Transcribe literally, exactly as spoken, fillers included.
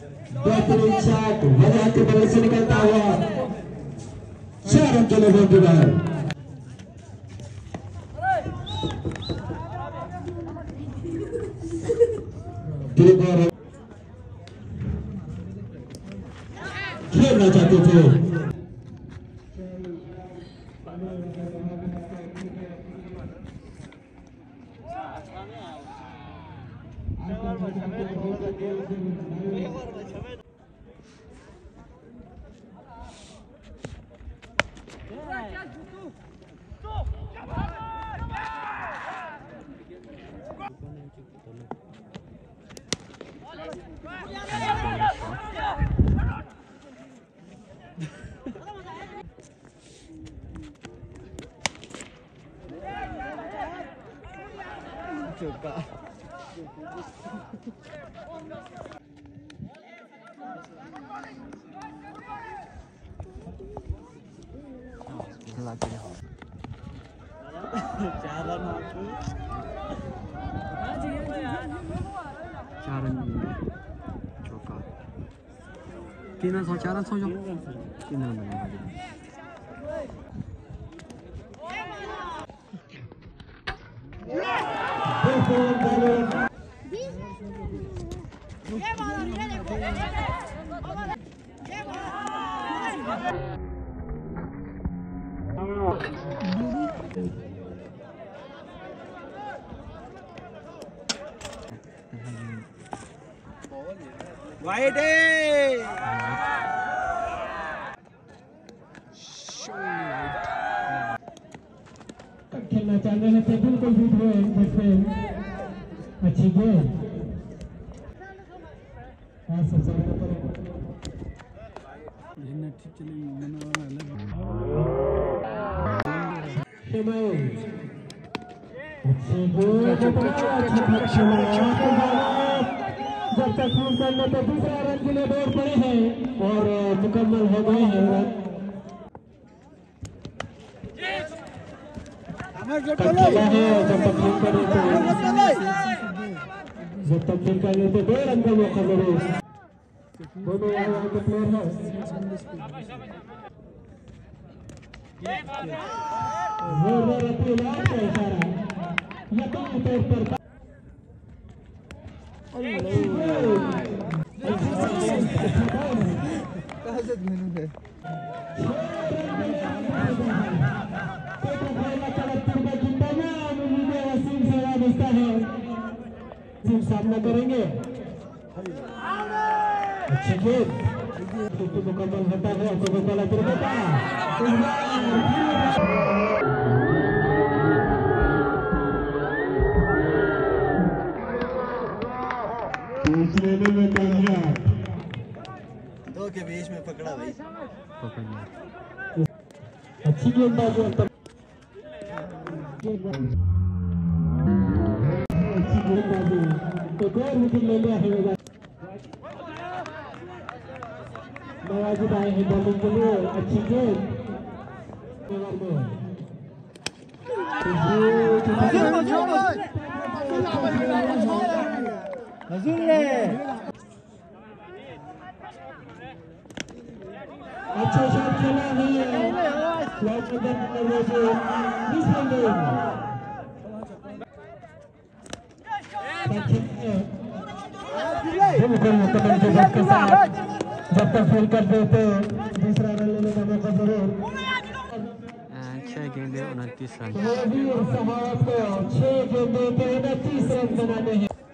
बेहतरीन शॉट वजह के बल्ले से निकलता हुआ चार रन के लिए बोल के बाहर। खेलना चाहते थे चौका चार रन चार रन चौका तीन रन सौ चार रन सौ जो तीन रन बने वाइड खेलना चाह रहे थे बिल्कुल भी हुए अच्छी गेंद जब तक फोन करने तो दूसरा रन के लिए दौड़ पड़े हैं और मुकम्मल हो गए हैं जब तक फोन करें तो जब तक खेल कर लेते दो रन का मौका जरूर दोनों यहाँ के प्लेयर हैं जोरदार अपील आपका इशारा यकीन तौर पर कहाँ से मेनू है सामना करेंगे अच्छी गेंद मुकम्मल होता है कोको कोला दुर्गा में कामयाब दो के बीच में पकड़ा भाई अच्छी गेंदबाजी अच्छी गेंदबाजी एक और विकेट ले लिया है नवाजिद आए हैं बॉलिंग के लिए अच्छी गेंद अच्छा शॉट खेला है फ्लैट में बंद करने से मिस हो गई के साथ जब तक फेल कर दे तो दूसरा रन लेने का मौका जरूर छह गेंदे उनतीस रन छह गेंदे पे उनतीस रन बनाने हैं।